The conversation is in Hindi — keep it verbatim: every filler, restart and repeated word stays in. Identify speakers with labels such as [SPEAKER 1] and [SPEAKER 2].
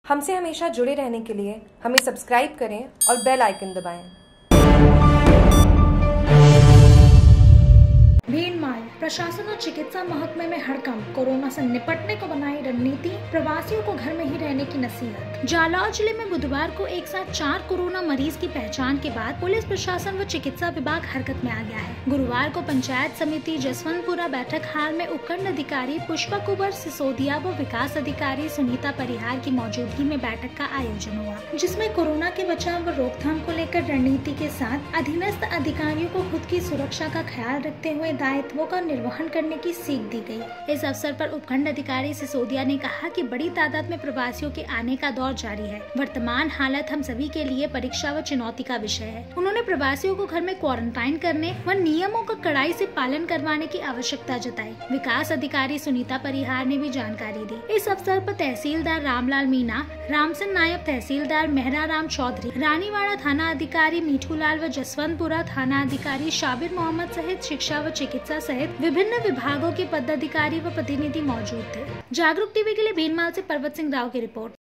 [SPEAKER 1] हमसे हमेशा जुड़े रहने के लिए हमें सब्सक्राइब करें और बेल आइकन दबाएं।
[SPEAKER 2] भीनमाल प्रशासन और चिकित्सा महकमे में हड़कंप, कोरोना से निपटने को बनाई रणनीति, प्रवासियों को घर में ही रहने की नसीहत। जालौर जिले में बुधवार को एक साथ चार कोरोना मरीज की पहचान के बाद पुलिस प्रशासन व चिकित्सा विभाग हरकत में आ गया है। गुरुवार को पंचायत समिति जसवंतपुरा बैठक हाल में उपखंड अधिकारी पुष्पा कुबर सिसोदिया व विकास अधिकारी सुनीता परिहार की मौजूदगी में बैठक का आयोजन हुआ, जिसमें कोरोना के बचाव व रोकथाम को लेकर रणनीति के साथ अधीनस्थ अधिकारियों को खुद की सुरक्षा का ख्याल रखते हुए दायित्वों का निर्वहन करने की सीख दी गई। इस अवसर पर उपखंड अधिकारी सिसोदिया ने कहा कि बड़ी तादाद में प्रवासियों के आने का दौर जारी है। वर्तमान हालत हम सभी के लिए परीक्षा व चुनौती का विषय है। उन्होंने प्रवासियों को घर में क्वारंटाइन करने व नियमों का कड़ाई से पालन करवाने की आवश्यकता जताई। विकास अधिकारी सुनीता परिहार ने भी जानकारी दी। इस अवसर पर तहसीलदार रामलाल मीणा, रामसन नायब तहसीलदार मेहरा राम चौधरी, रानीवाड़ा थाना अधिकारी मीठूलाल व जसवंतपुरा थाना अधिकारी शाबिर मोहम्मद सहित शिक्षा व चिकित्सा सहित विभिन्न विभागों के पदाधिकारी व प्रतिनिधि मौजूद थे। जागरूक टीवी के लिए भीनमाल से पर्वत सिंह राव की रिपोर्ट।